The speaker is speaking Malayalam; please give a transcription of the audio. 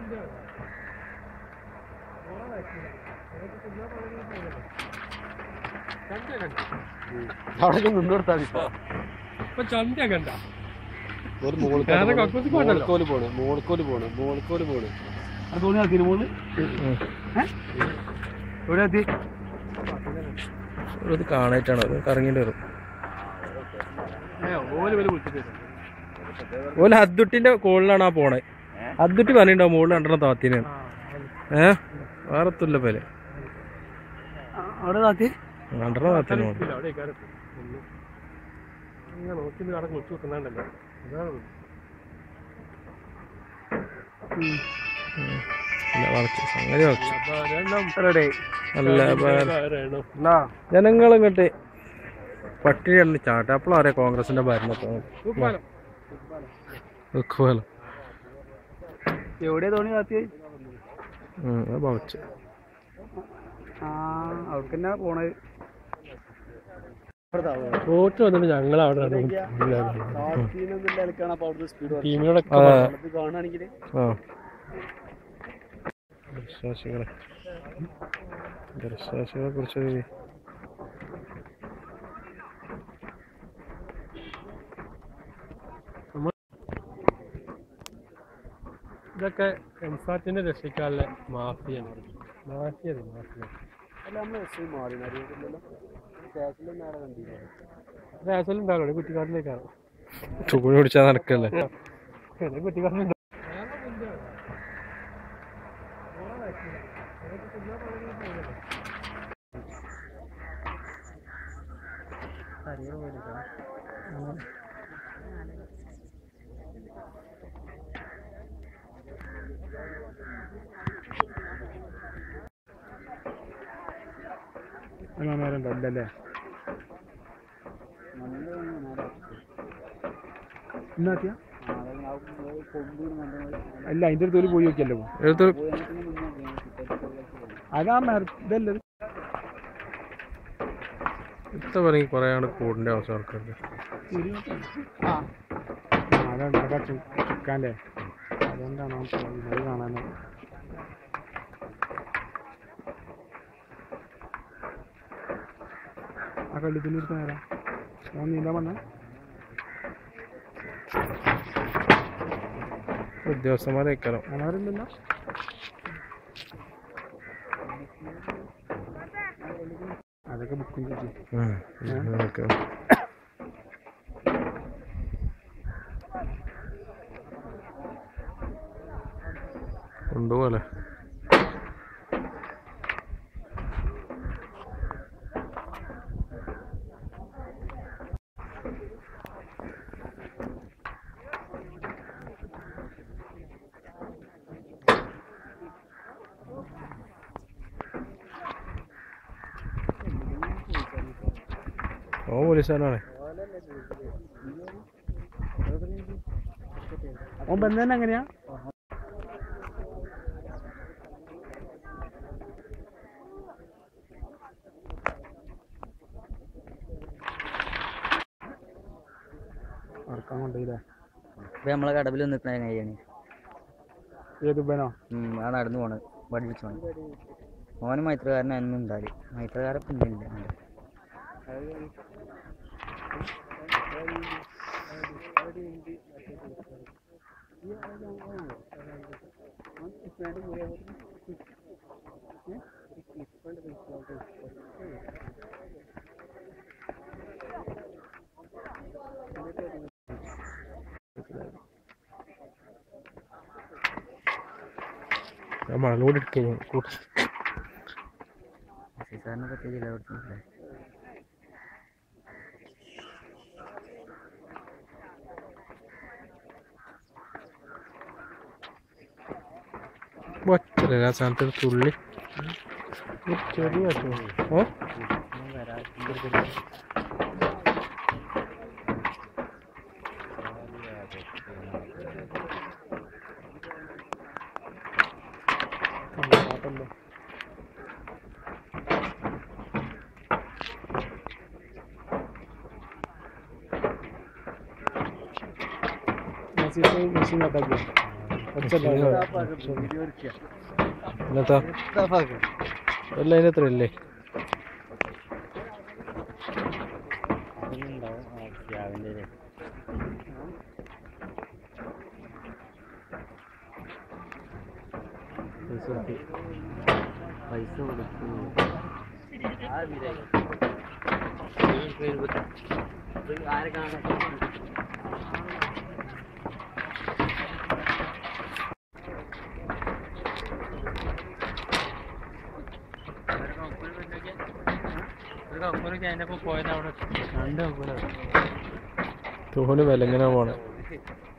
അവിടെ മുന്നോട്ടാ ചന്ത കണ്ട മോൾക്കോല് പോണ് അത് തോന്നി എത്തി മോള് എവിടെ എത്തി ഇത് കാണായിട്ടാണ് അത് കറങ്ങിട്ട് വരും. ഓല് ഹദ്ദുട്ടിന്റെ കോളിലാണ് ആ പോണേ. ഹദ്ദുട്ടി പറഞ്ഞിട്ടുണ്ടാവും മുകളിൽ 2 താത്തിനാണ്. വേറെ തുല്ല പേര് 2 താത്തിന് ജനങ്ങൾ ഇങ്ങോട്ട് പട്ടിണി കിടന്ന് ചാട്ട. അപ്പോഴറിയാം കോൺഗ്രസിന്റെ ഭരണത്തെ എവിടെയാ തോണി താത്തി ഭവിച്ചു. അവർക്കെന്നാ പോണത്. വോട്ട് വന്നിട്ട് ഞങ്ങൾ അവിടെ ദൃശ്യാശികളെ കുറിച്ച് ഇതൊക്കെ എംസാറ്റിനെ രക്ഷിക്കാനുള്ള മാഫിയാണ്. ഉണ്ടാകോ കുറ്റിക്കാട്ടിലേക്കാണ് ചൂട് പിടിച്ചാൽ നടക്കല്ലേ കുറ്റിക്കാട്ടിൽ. നേരണ്ടല്ലേ അല്ല അതിന്റെ അടുത്ത് പോയി നോക്കിയല്ലോ. അതാ ഇതല്ലേ ഇത്ര പറയും കുറെ ആണ് കൂടിന്റെ അവസ്ഥ ആൾക്കാർക്ക്. ചിക്കാൻ്റെ അതുകൊണ്ടാണോ അത് കാണാനോ. ആ കള്ളിത്തിൻ്റെ അടുത്ത് നേരം നീന്താൻ വന്ന ഉദ്യോഗസ്ഥന്മാരെ വെക്കണം. അങ്ങനവരില്ലല്ലോ. അതൊക്കെ ബുക്കും ചെയ്തു കൊണ്ടുപോലെ. ഓ പോലീസുകാരാണ്. ഓൻ ബന്ധം എങ്ങനെയാ? അറക്കാൻ കൊണ്ടില്ലേ? ഇപ്പൊ നമ്മളെ കടവിൽ നിൽക്കുന്ന കൈയാണ്. ഏത് ബനോ? ആ നടന്നു പോണ് പഠിപ്പിച്ചു പോണ്. ഓന് മൈത്രകാരനായിരുന്നു ഉണ്ടാല്. മൈത്രകാരൻ പിന്നില്ല. മണലോട് എടുക്കുന്നു സാറിനെ പറ്റി ജില്ല ഒറ്റ സാധനത്തിൽ തുള്ളി ചെറിയ ഓ മെഷീൻ കട്ടാക്കിയോ? എന്നത്താ എല്ലാം അതിനത്ര അല്ലേ പൈസ കൊടുത്തു ആരെ കാണാൻ തോന് വിലങ്ങനെ പോണേ